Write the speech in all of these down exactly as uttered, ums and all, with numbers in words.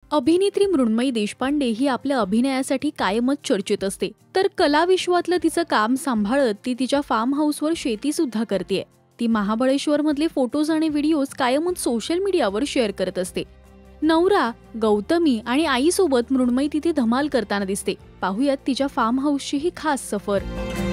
अभिनेत्री मृण्मयी देशपांडे ही आपल्या अभिनयासाठी कायमच चर्चेत असते. तर कला विश्वातलं तिचं काम सांभाळत ती तिच्या फार्म हाऊसवर शेती सुद्धा करते. ती महाबळेश्वर मधले फोटोज आणि व्हिडिओज कायमच सोशल मीडियावर शेअर करत असते. नवरा गौतमी आणि आईसोबत मृण्मयी तिथे धमाल करताना दिसते. पाहूयात तिच्या फार्म हाऊसची ही खास सफर.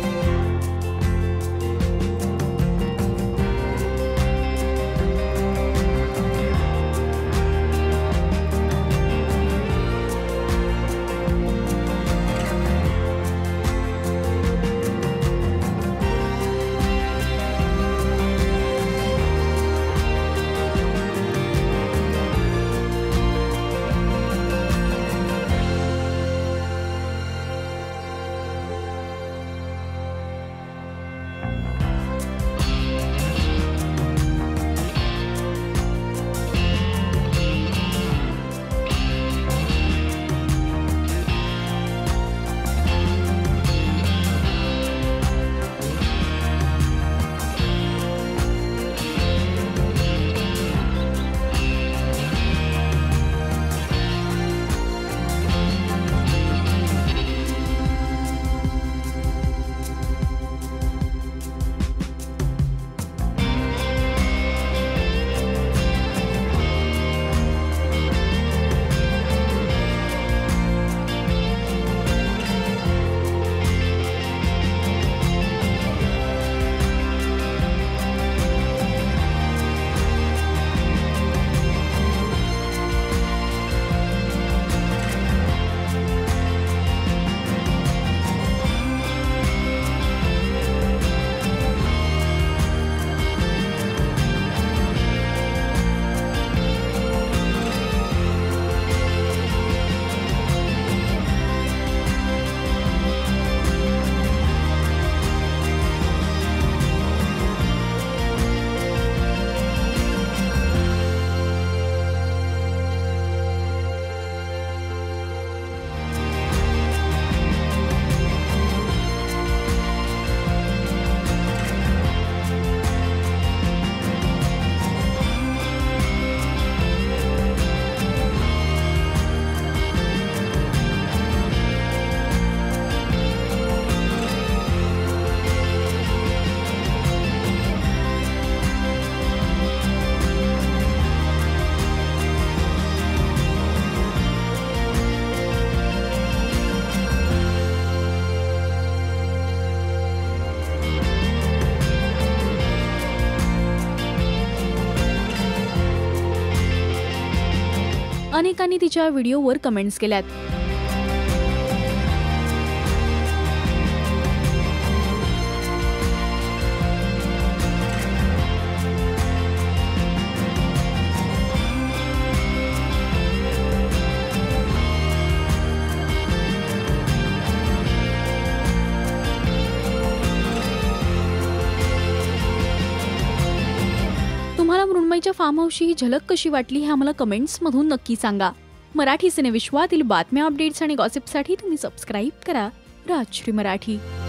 अनेकांनी तिच्या व्हिडिओवर कमेंट्स केल्यात. तुम्हाला मृण्मयीच्या फार्म हाऊसची ही झलक कशी वाटली हे आम्हाला कमेंट्समधून नक्की सांगा. मराठी सिनेविश्वातील बातम्या, अपडेट्स आणि गॉसिपसाठी तुम्ही सबस्क्राईब करा राजश्री मराठी.